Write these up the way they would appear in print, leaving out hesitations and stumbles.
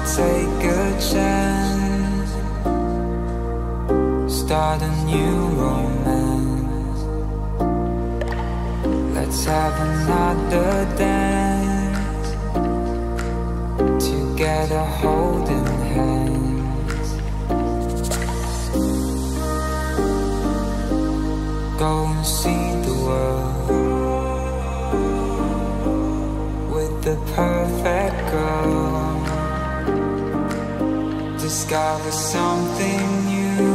take a chance, start a new romance. Let's have another dance, together holding hands. Go and see the world with the perfect girl. Discover something new,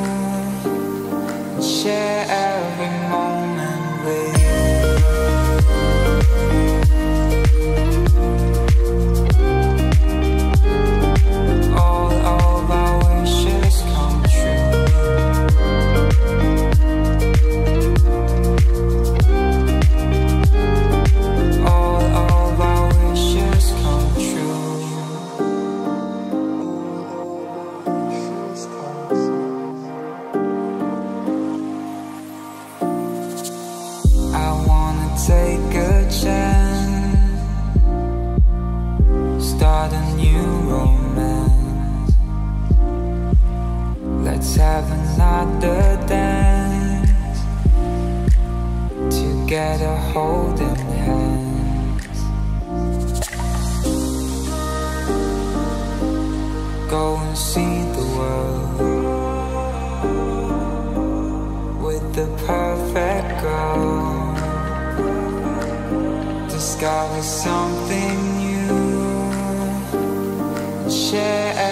share every moment with you. All of our wishes come true. All of our wishes come true. I wanna take a chance, start a new romance. Let's have another dance, together holding hands. Go and see the world with the perfect girl. Discover something new, share